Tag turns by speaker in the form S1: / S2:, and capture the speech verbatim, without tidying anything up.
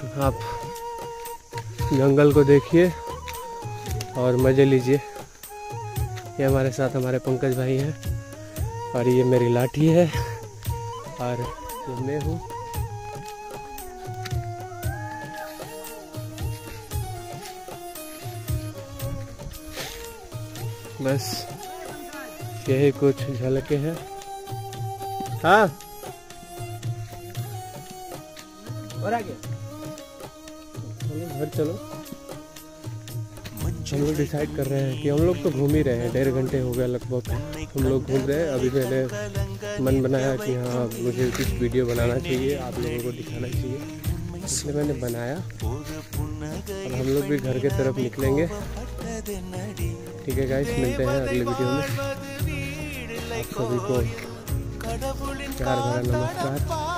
S1: आप जंगल को देखिए और मज़े लीजिए। ये हमारे साथ हमारे पंकज भाई हैं और ये मेरी लाठी है और ये मैं हूँ। बस यही कुछ झलके हैं। हाँ और आगे चलो घर चलो। हम लोग डिसाइड कर रहे हैं कि हम लोग तो घूम ही रहे हैं, डेढ़ घंटे हो गया लगभग हम लोग घूम रहे हैं। अभी मैंने मन बनाया कि हाँ मुझे कुछ वीडियो बनाना चाहिए, आप लोगों को दिखाना चाहिए, इसलिए मैंने बनाया। और हम लोग भी घर के तरफ निकलेंगे। ठीक है गाइस, मिलते हैं अगले वीडियो में। आप सभी को प्यार भरा नमस्कार।